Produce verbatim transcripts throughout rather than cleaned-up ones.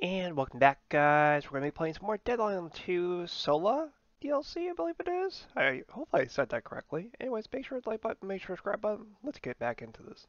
And welcome back, guys. We're going to be playing some more Dead Island two SOLA D L C, I believe it is. I hope I said that correctly. Anyways, make sure to like button, make sure to subscribe button. Let's get back into this.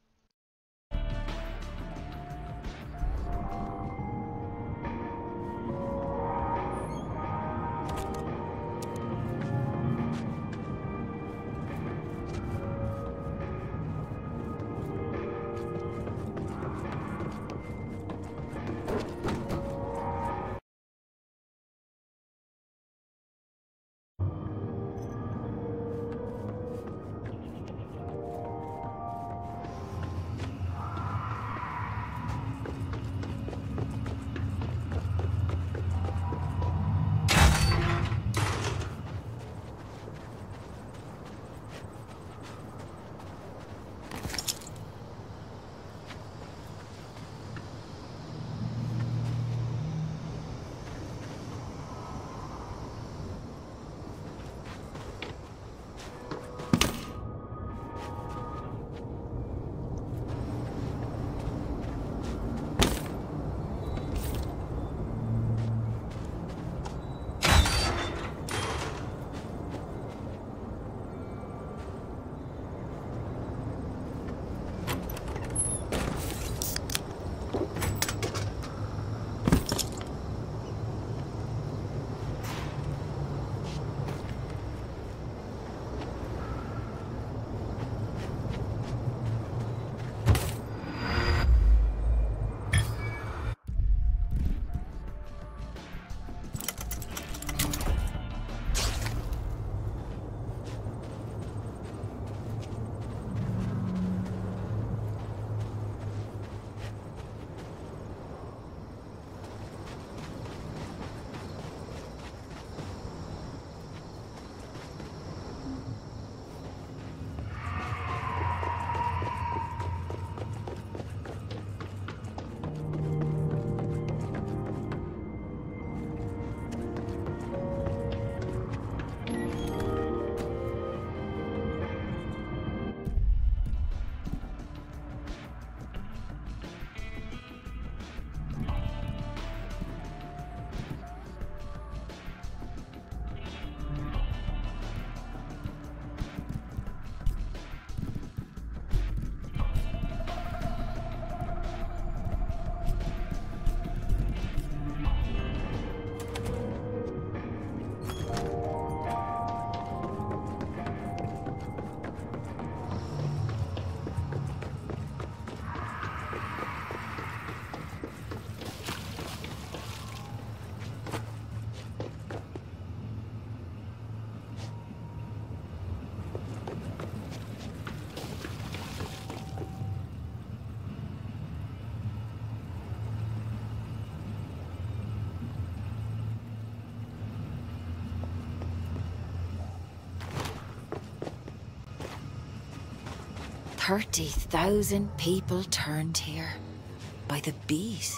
Thirty thousand people turned here by the beat.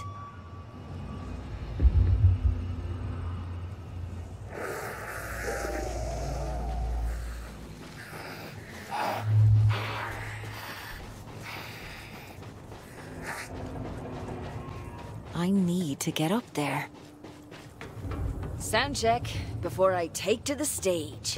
I need to get up there. Sound check before I take to the stage.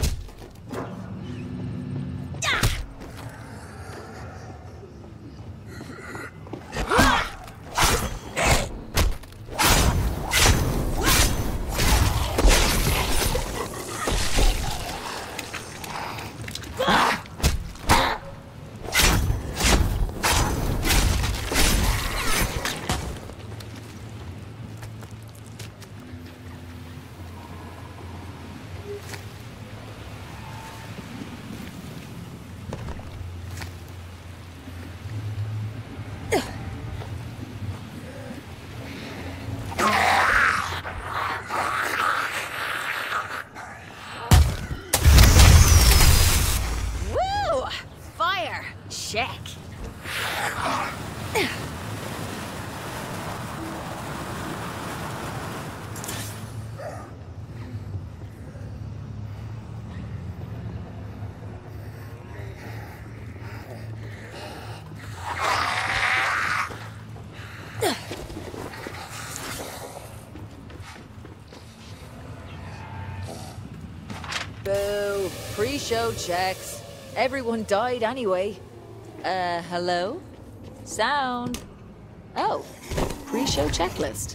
Pre-show checks. Everyone died anyway. Uh, hello? Sound. Oh, pre-show checklist.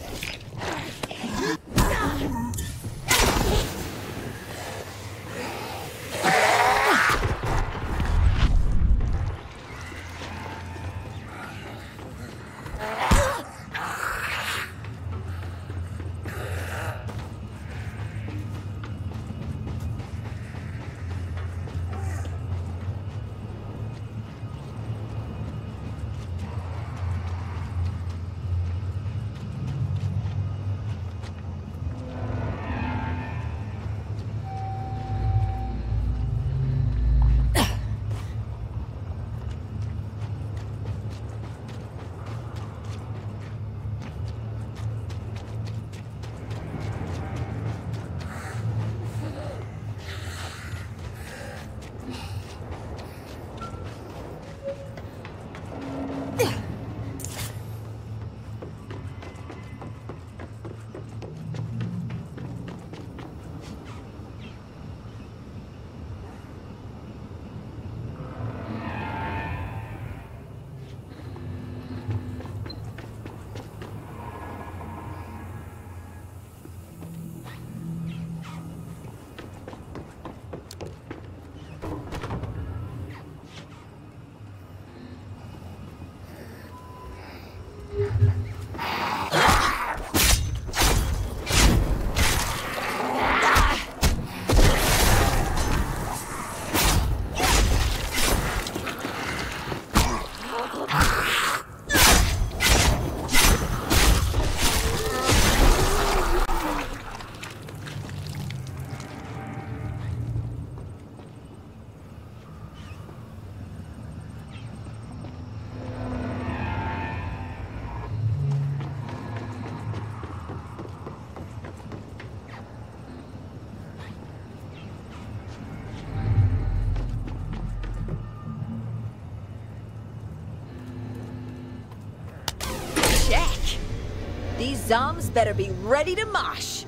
These zombs better be ready to mosh.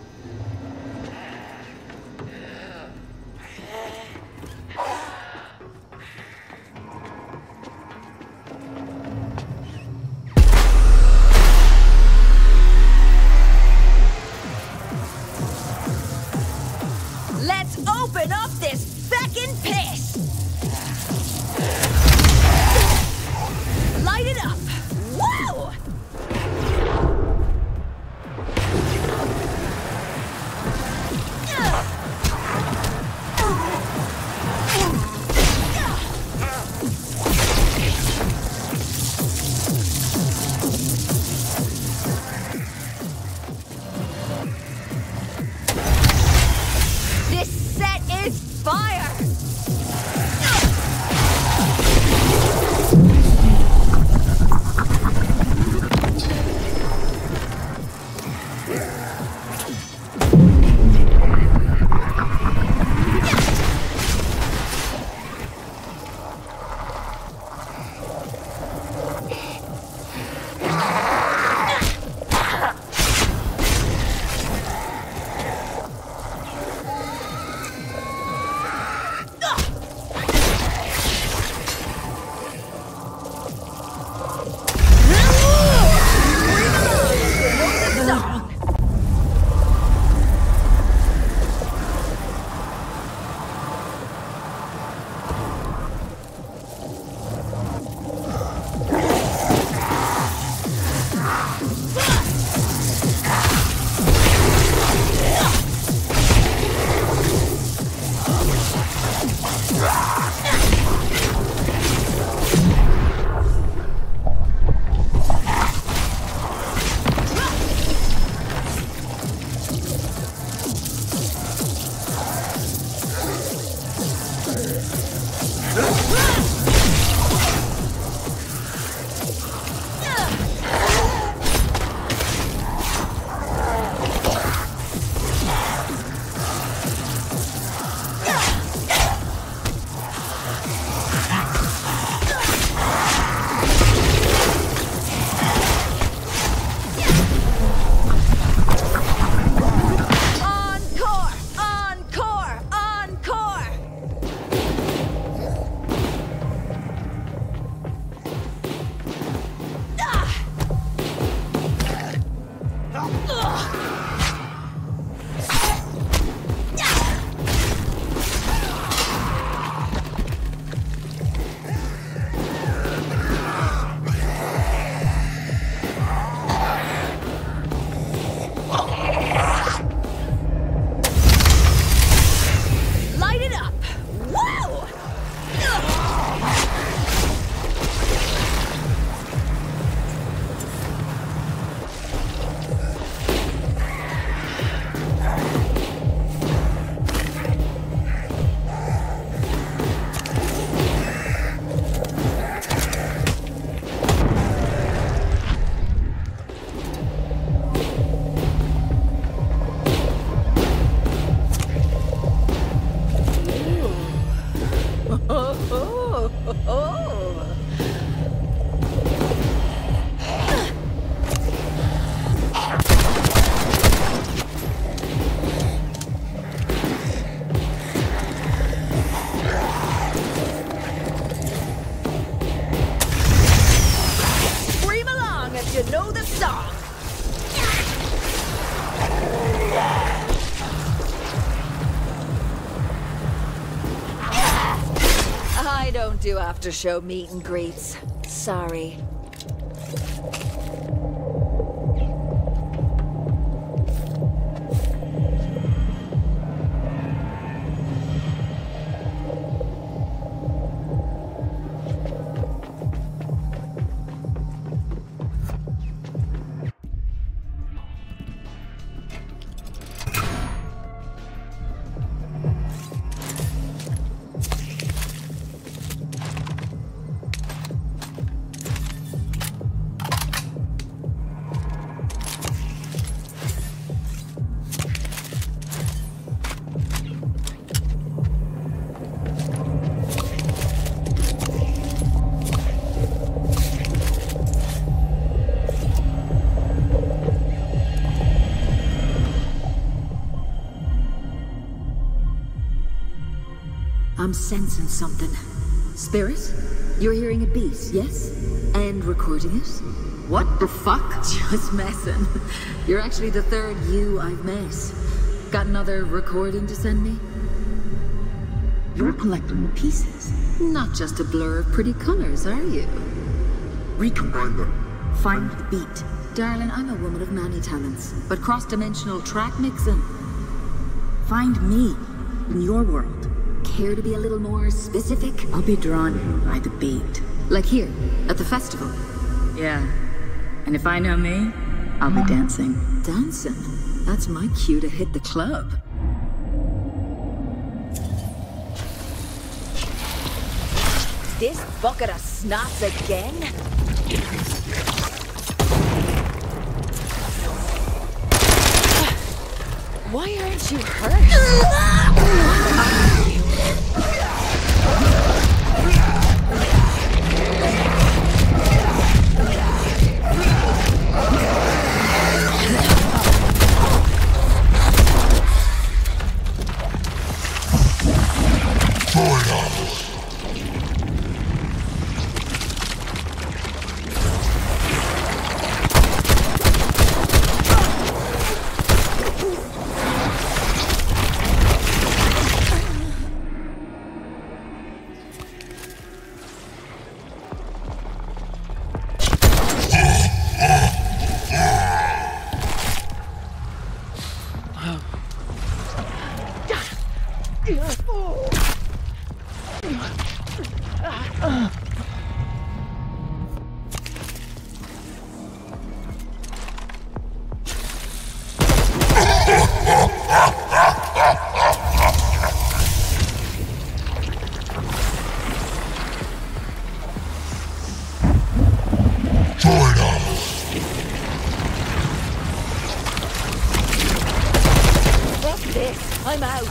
Let's open up this feckin' piss! Light it up! Whoa! do after show meet and greets. Sorry. I'm sensing something. Spirit? You're hearing a beat, yes? And recording it? What the fuck? Just messing. You're actually the third you I've met. Got another recording to send me? You're collecting the pieces. Not just a blur of pretty colors, are you? Recombine them. Find the beat. Darling, I'm a woman of many talents, but cross-dimensional track mixing. Find me in your world. Care to be a little more specific? I'll be drawn in by the beat. Like here, at the festival. Yeah. And if I know me, I'll be dancing. Dancing? That's my cue to hit the club. This bucket of snots again? Why aren't you hurt? I'm out.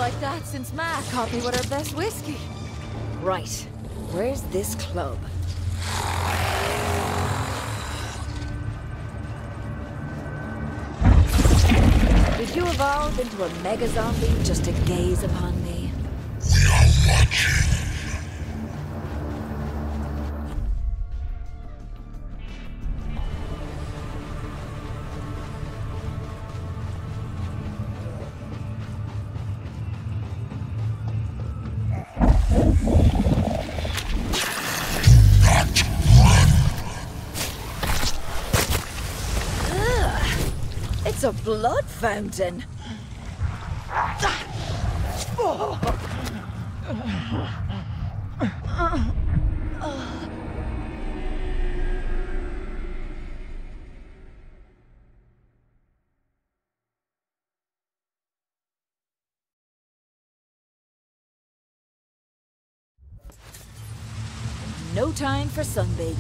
like that since Ma caught me with her best whiskey. Right. Where's this club? Did you evolve into a mega zombie just to gaze upon me? We are watching. It's a blood fountain. No time for sunbathing.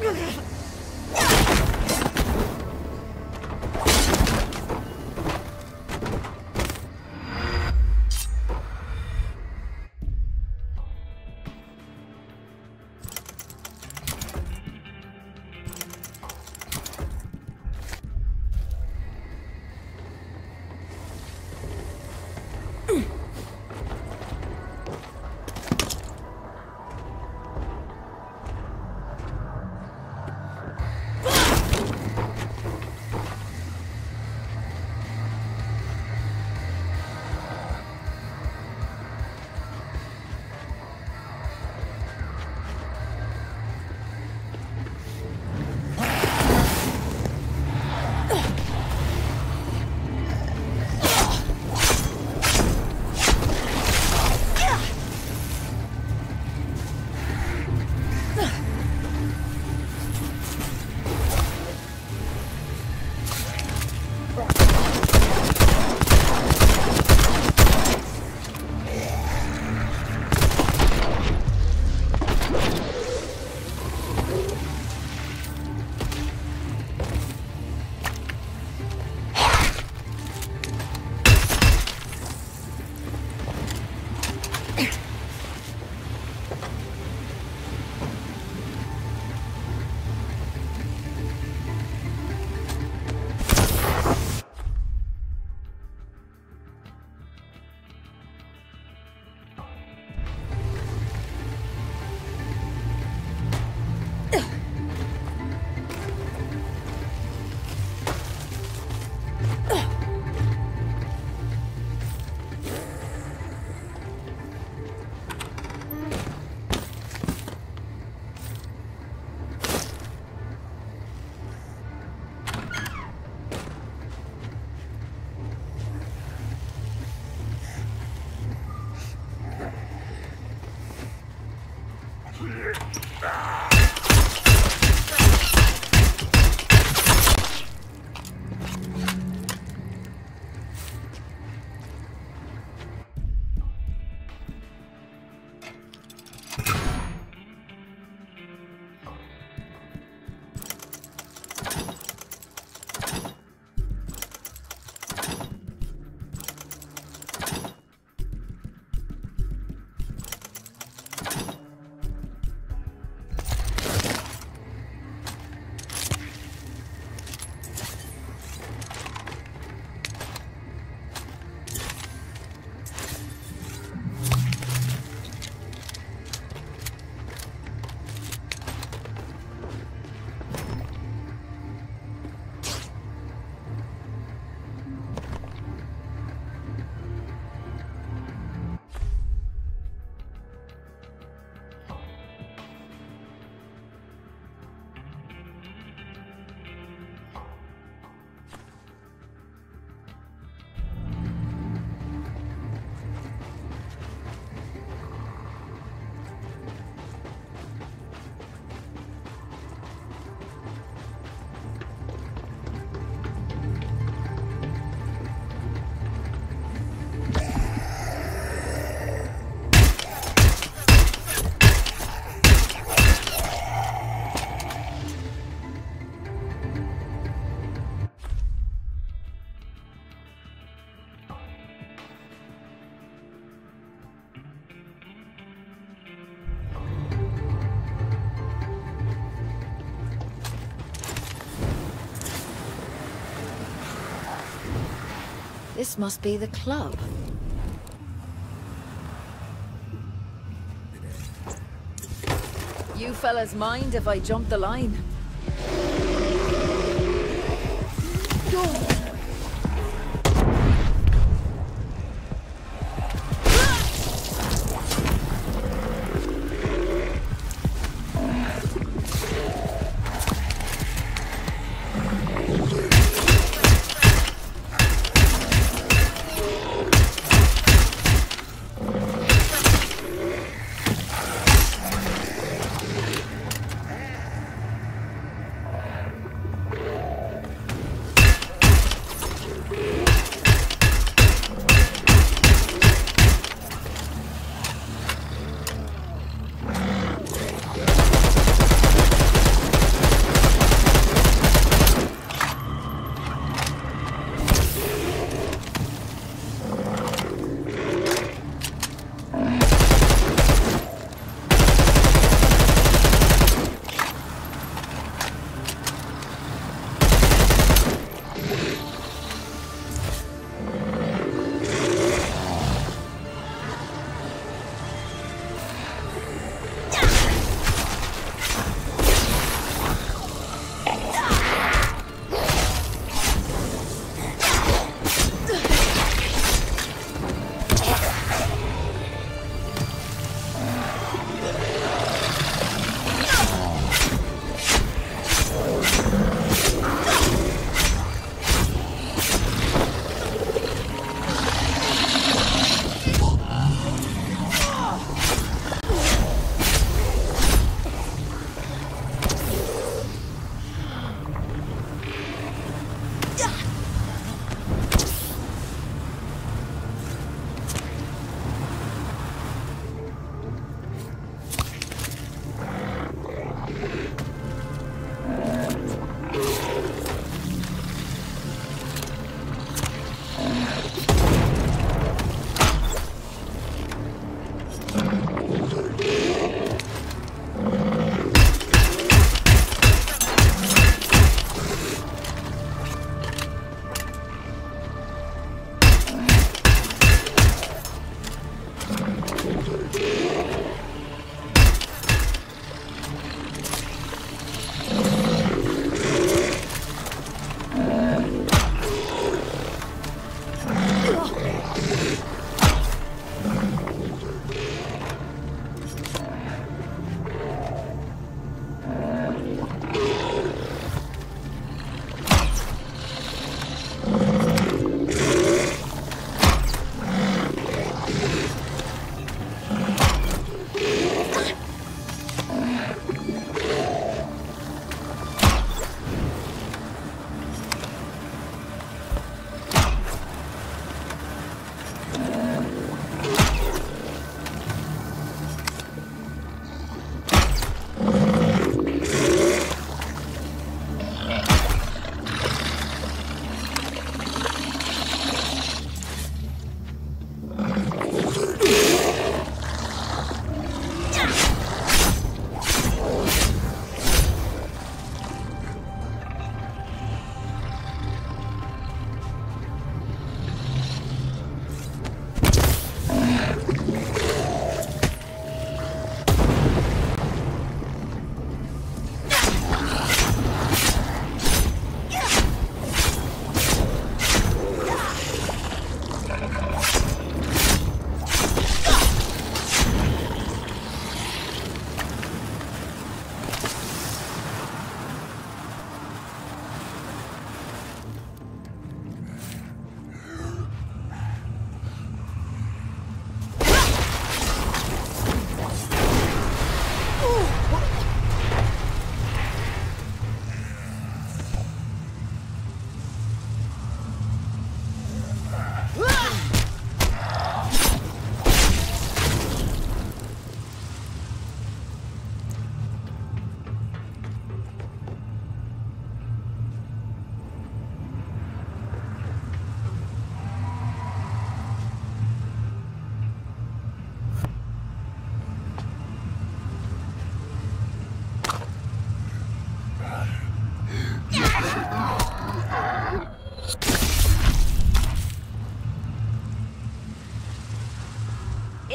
This must be the club. You fellas mind if I jump the line?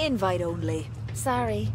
Invite only. Sorry.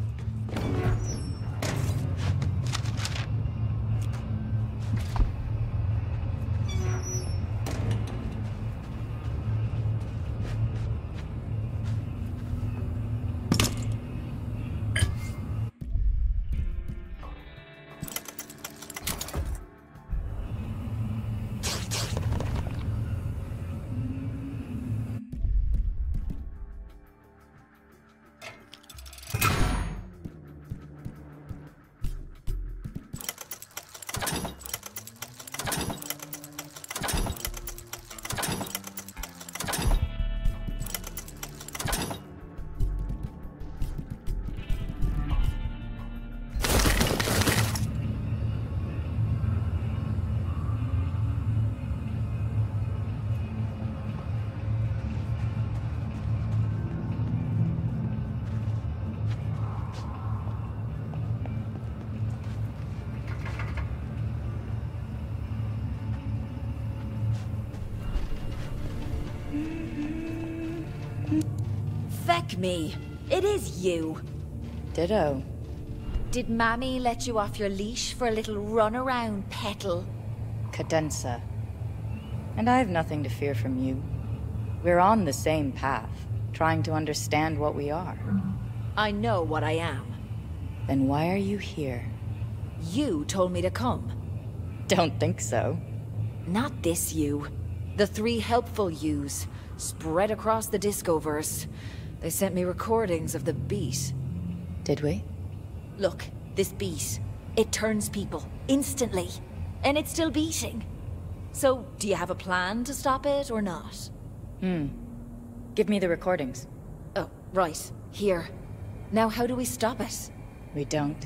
Feck me. It is you. Ditto. Did Mammy let you off your leash for a little run around, petal? Cadenza. And I have nothing to fear from you. We're on the same path, trying to understand what we are. I know what I am. Then why are you here? You told me to come. Don't think so. Not this you. The three helpful yous, spread across the Discoverse. They sent me recordings of the beat. Did we? Look, this beat. It turns people, instantly. And it's still beating. So, do you have a plan to stop it, or not? Hmm. Give me the recordings. Oh, right. Here. Now how do we stop it? We don't.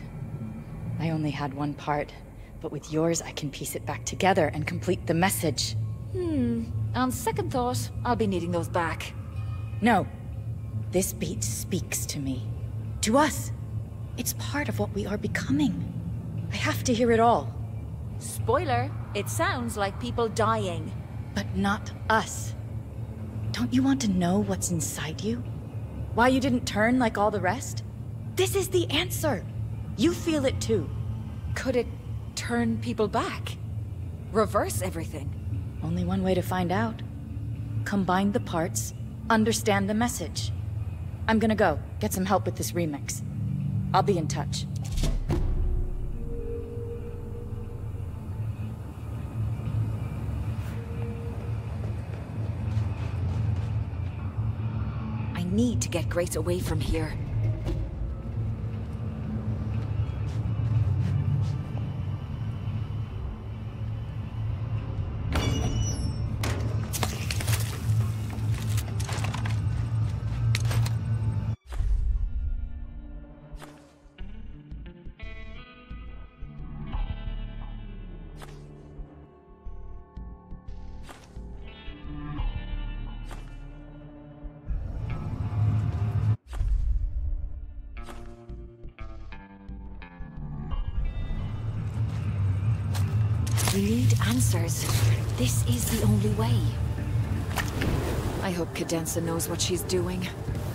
I only had one part, but with yours I can piece it back together and complete the message. Hmm. On second thought, I'll be needing those back. No. This beat speaks to me. To us. It's part of what we are becoming. I have to hear it all. Spoiler, it sounds like people dying. But not us. Don't you want to know what's inside you? Why you didn't turn like all the rest? This is the answer. You feel it too. Could it turn people back? Reverse everything? Only one way to find out. Combine the parts, understand the message. I'm gonna go, get some help with this remix. I'll be in touch. I need to get Grace away from here. We need answers. This is the only way. I hope Cadenza knows what she's doing.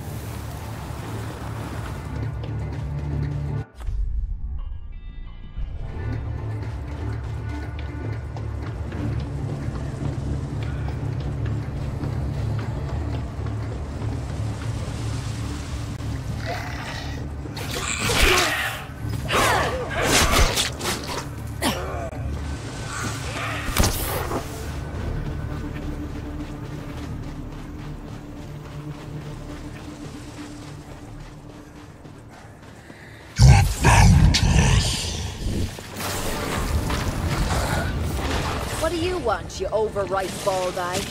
What do you want, you overripe ball bag?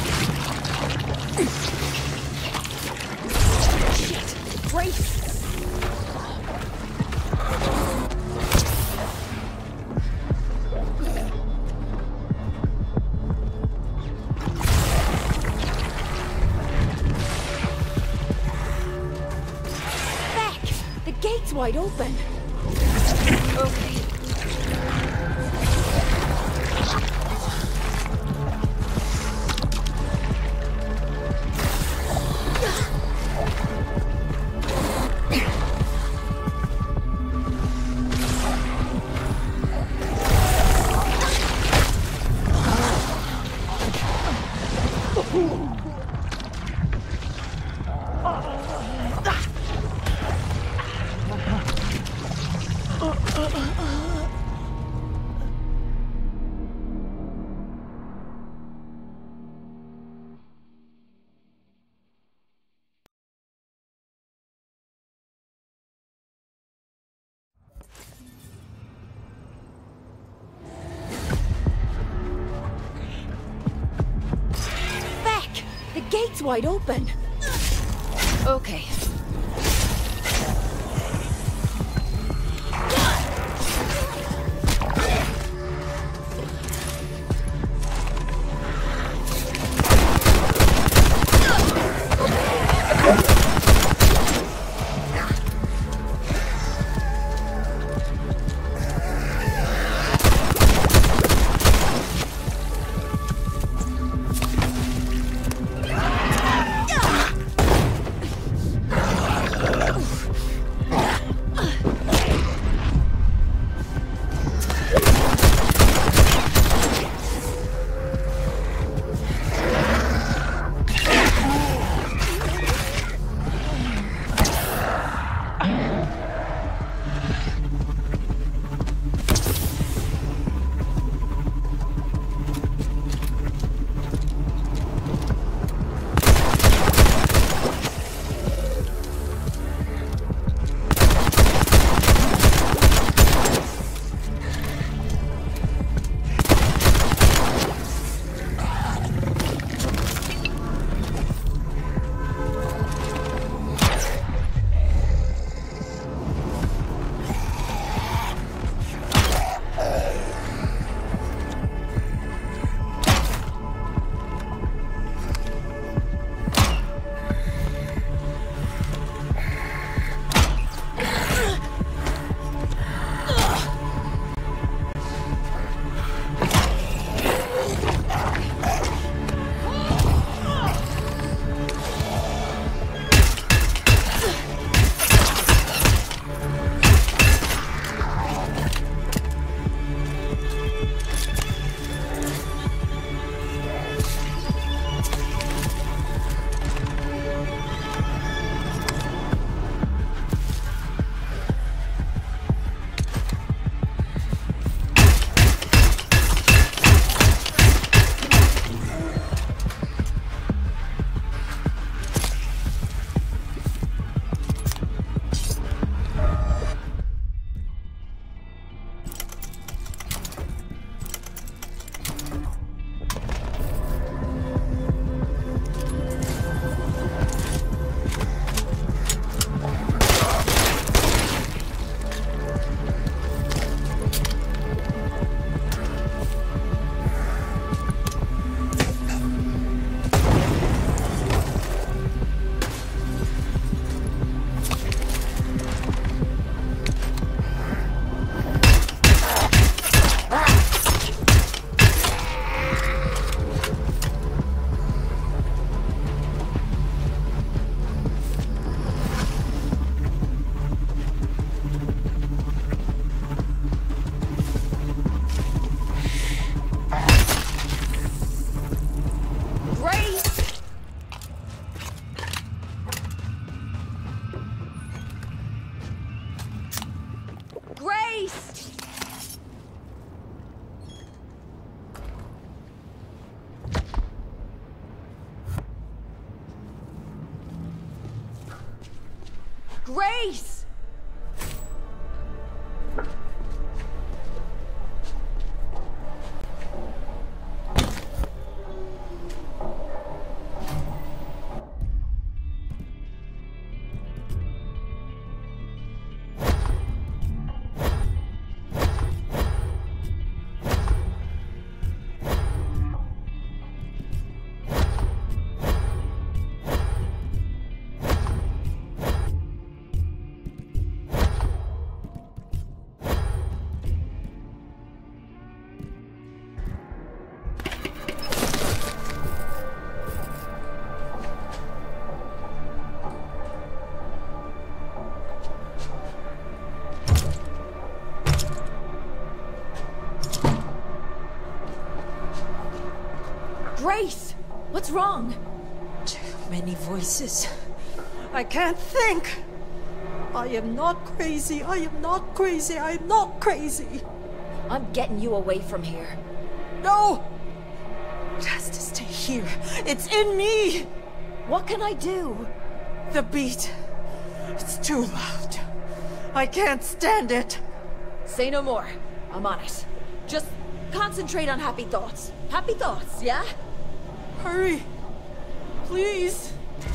Grace! wide open. Okay. The gate's wide open. Okay. Grace! Grace! What's wrong? Too many voices. I can't think. I am not crazy. I am not crazy. I am not crazy. I'm getting you away from here. No! It has to stay here. It's in me! What can I do? The beat. It's too loud. I can't stand it. Say no more. I'm on it. Just concentrate on happy thoughts. Happy thoughts, yeah? Hurry. Please.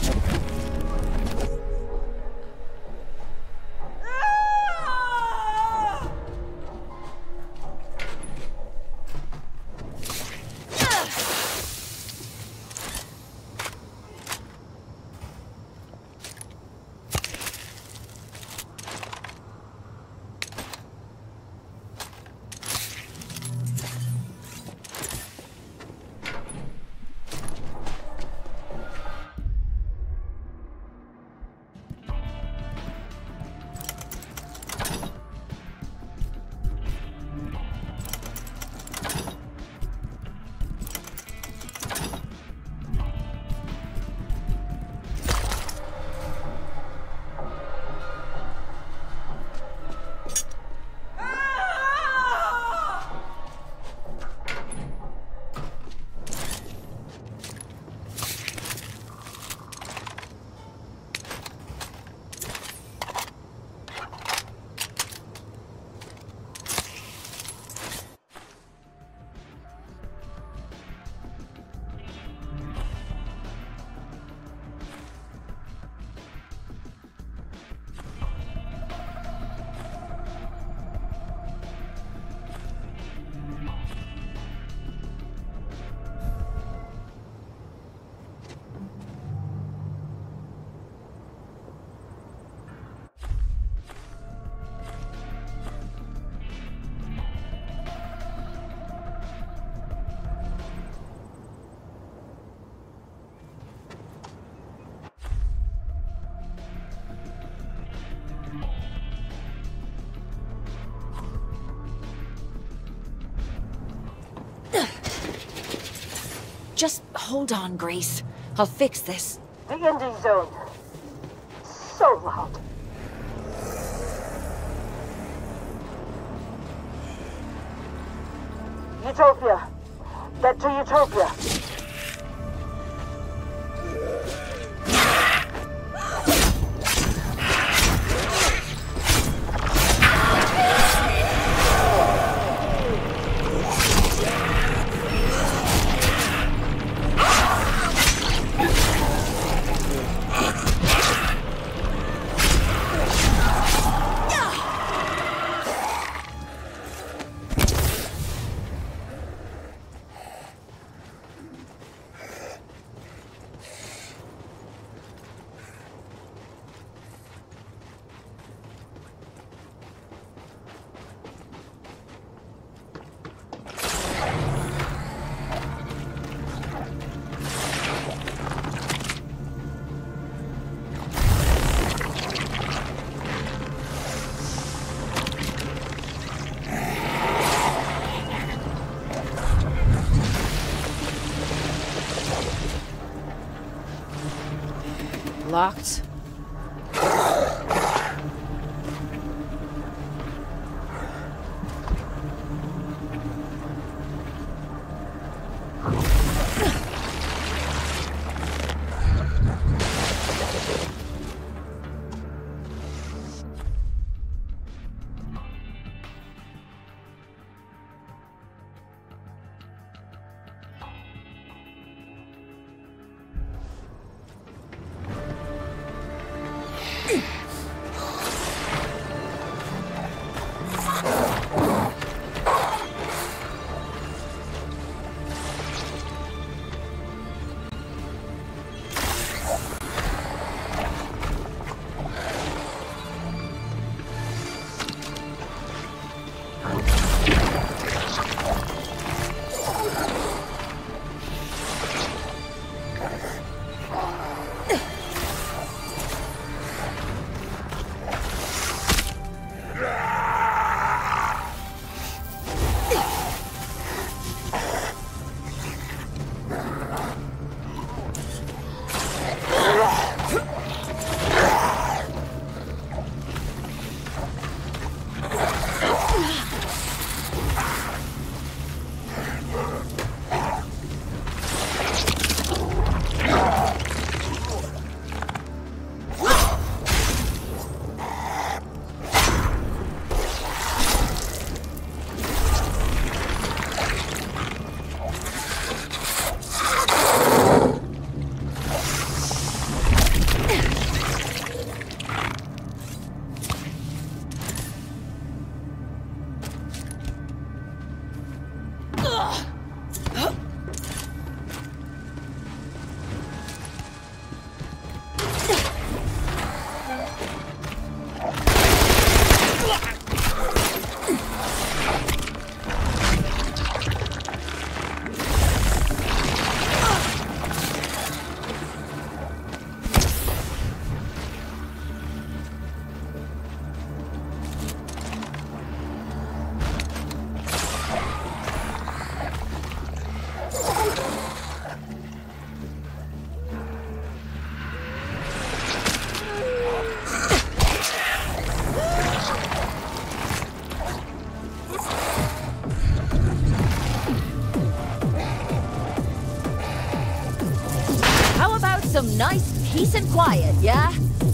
Just hold on, Grace. I'll fix this. The indie zone. So loud. Utopia. Get to Utopia. Locked. some nice peace and quiet, yeah?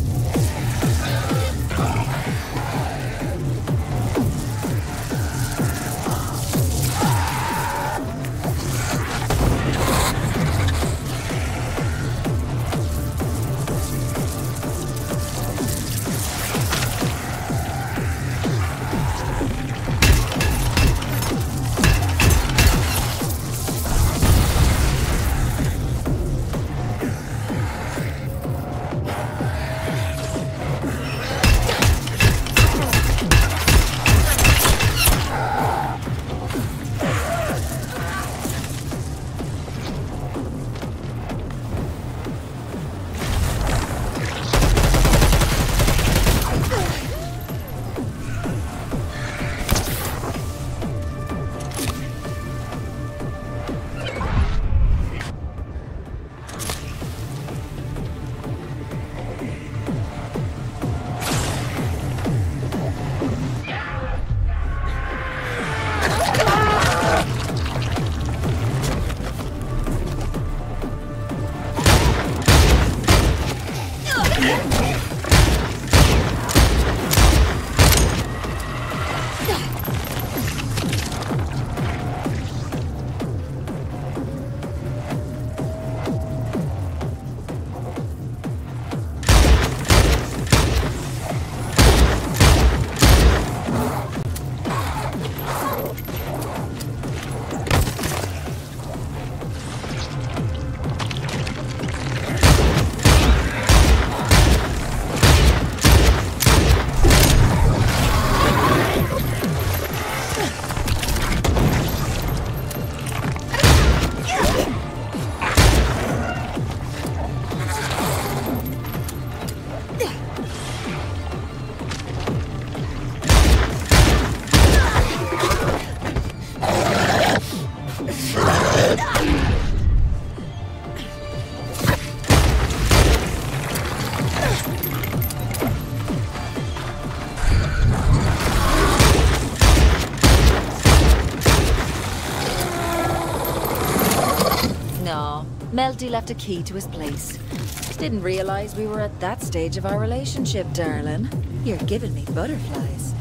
Melty left a key to his place. Didn't realize we were at that stage of our relationship, darling. You're giving me butterflies.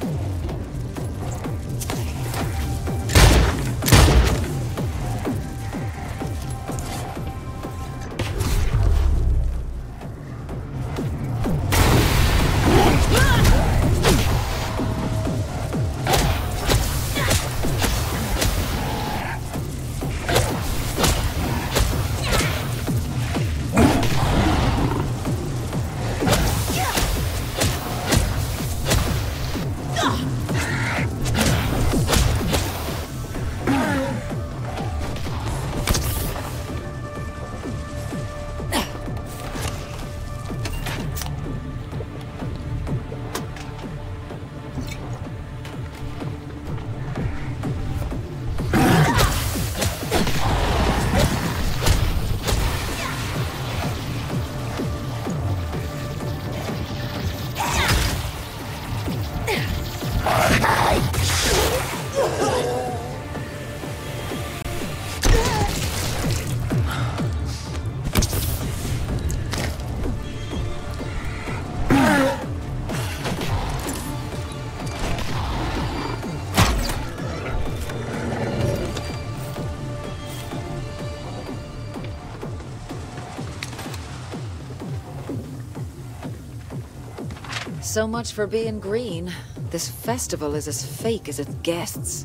So much for being green. This festival is as fake as its guests.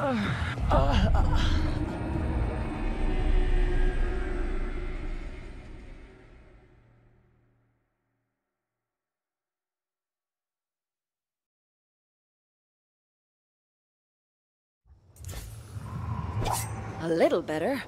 A little better.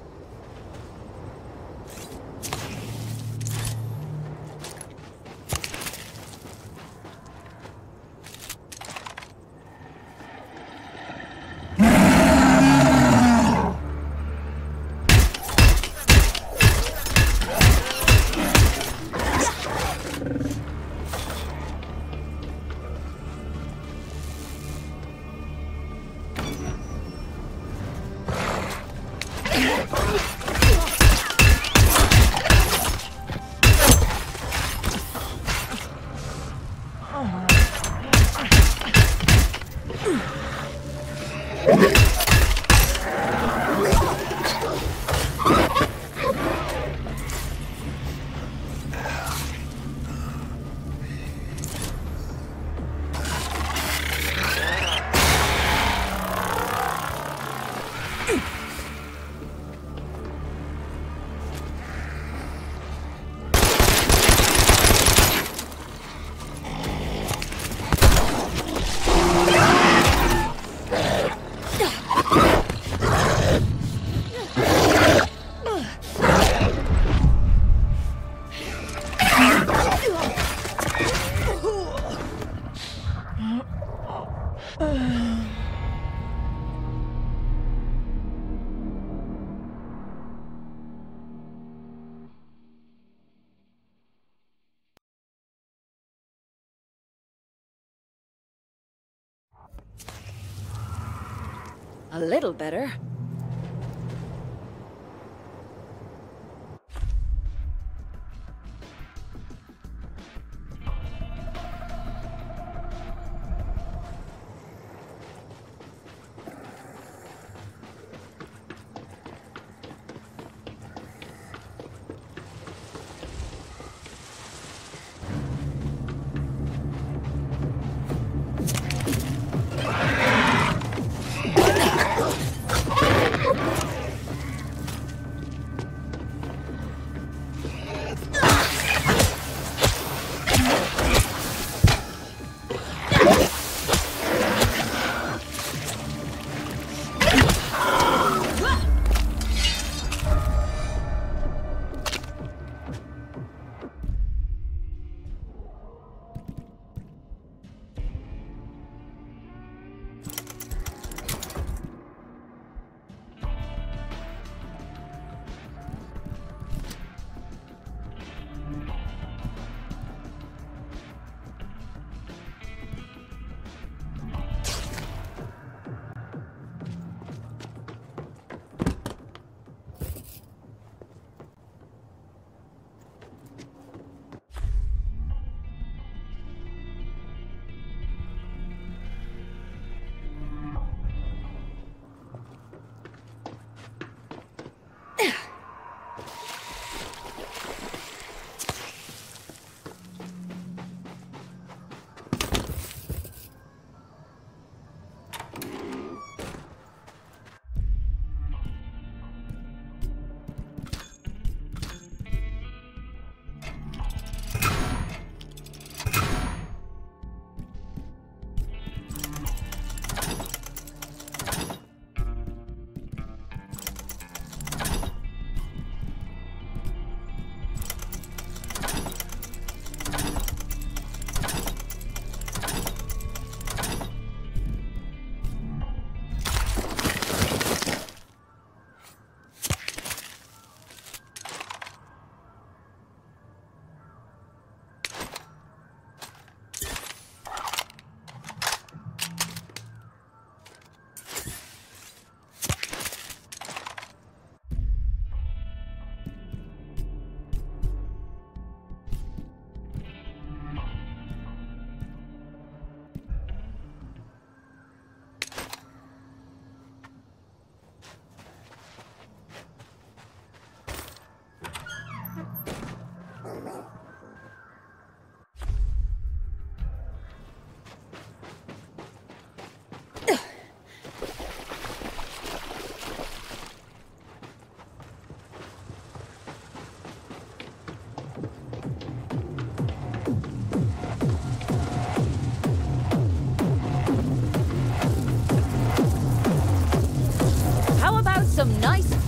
A little better.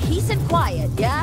peace and quiet, yeah?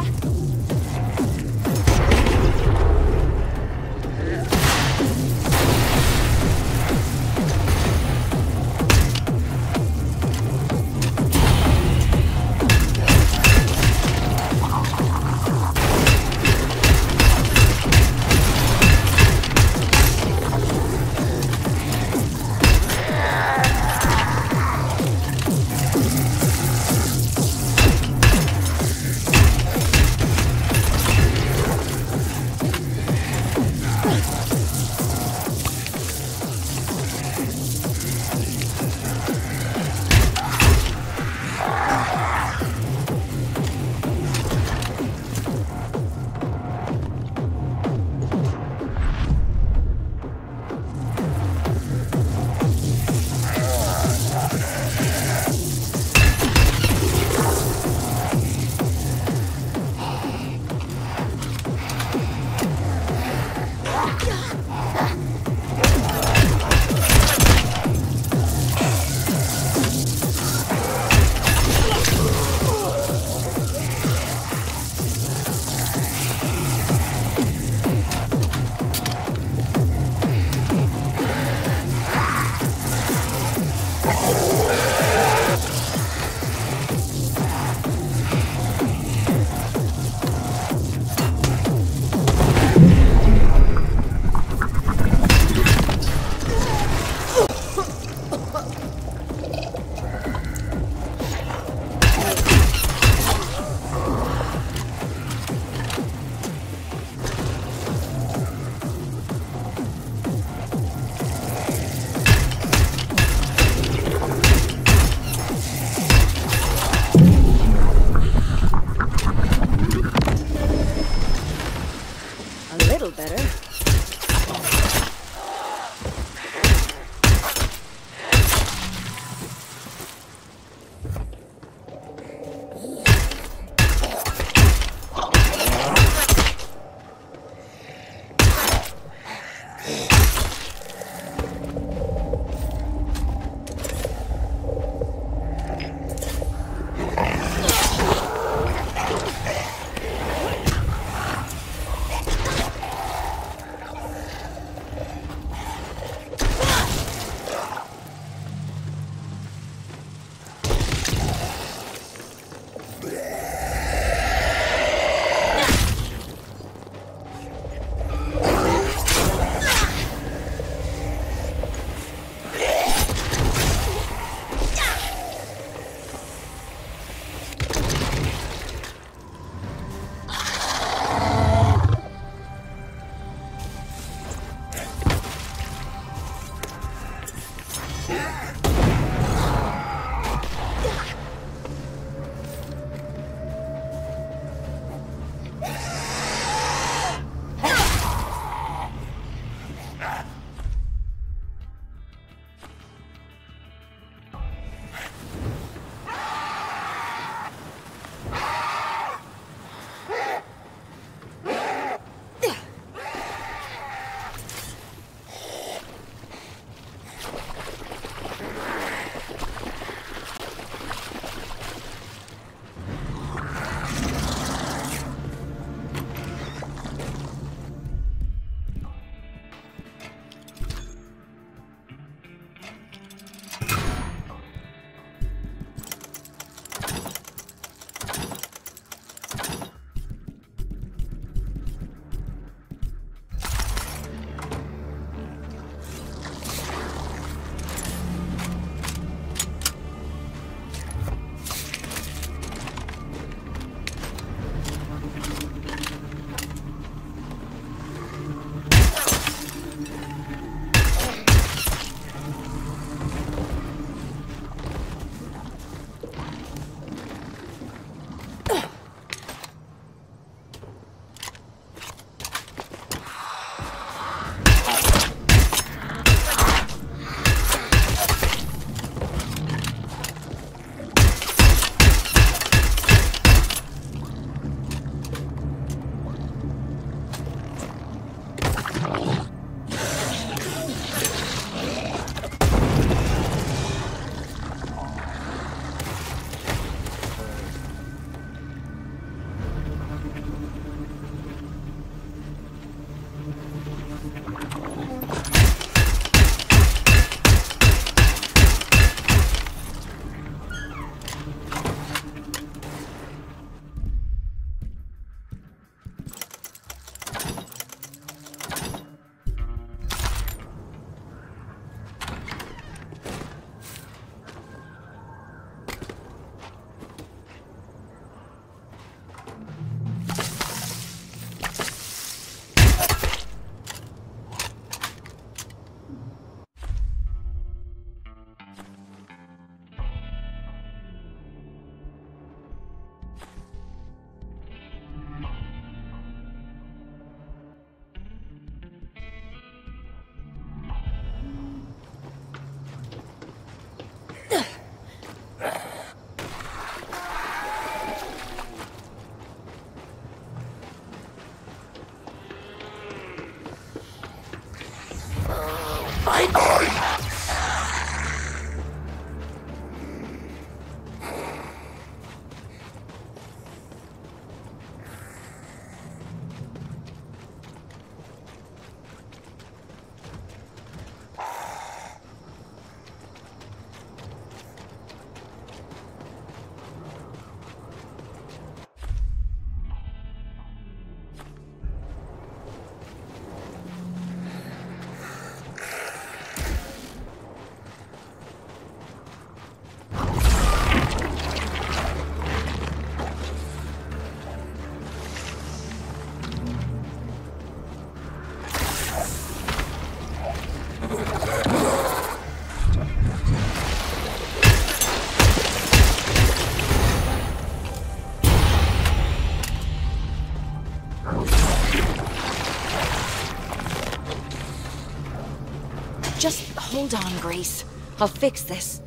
Hold on, Grace. I'll fix this.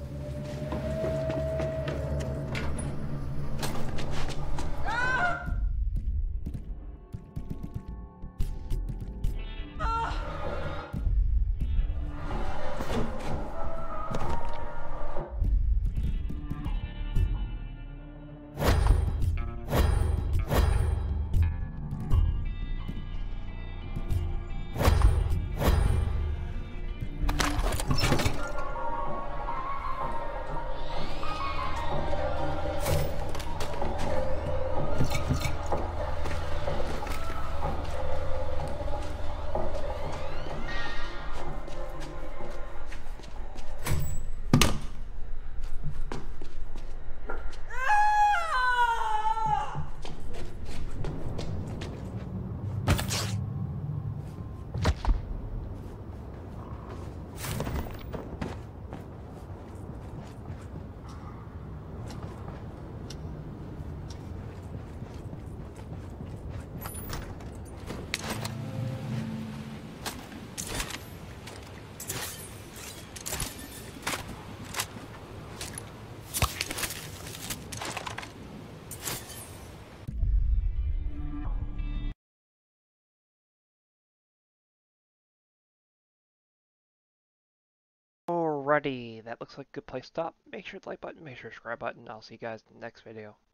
Alrighty, that looks like a good place to stop. Make sure to like button, make sure to subscribe button. I'll see you guys in the next video.